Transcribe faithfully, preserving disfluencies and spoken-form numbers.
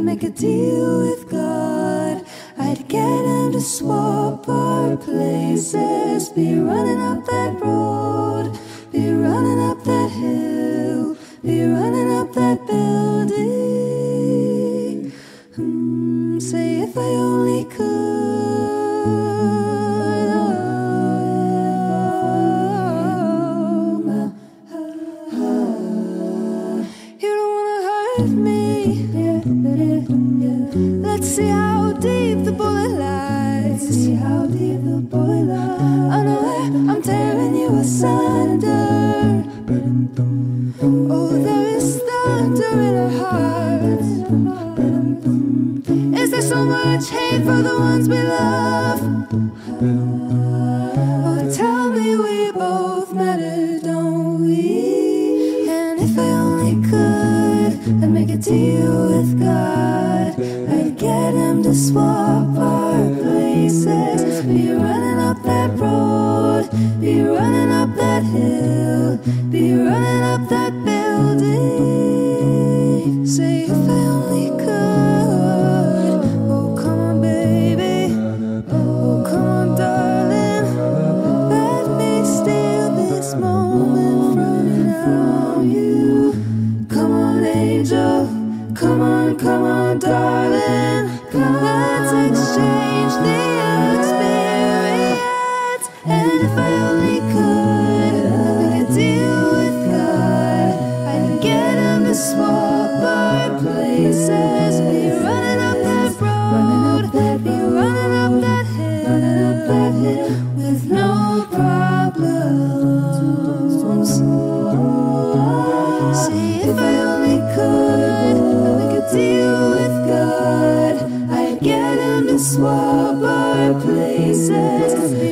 make a deal with God. I'd get him to swap our places. Be running up that road, be running up that hill, be running up that building. Hmm, say if I only could. Let's see how deep the bullet lies. See how deep the bullet lies. Unaware, I'm tearing you asunder. Oh, there is thunder in our hearts. Is there so much hate for the ones we love? Oh, tell me we both matter, don't we? And if I only could, I'd make a deal with God. I'd get him to swap our places. Be running up that road, be running up that hill, be running up that building. Say if I only could. Oh, come on, baby. Oh, come on, darling. Let me steal this moment from you. Come on, angel. Come on, come on, darling. Let's exchange the experience. And if I only could, I'd make a deal with God. I'd get him to swap our places. Be running up that road, be running up that hill, with no problems. See if I only could, deal with God. I'd get him to swap our places.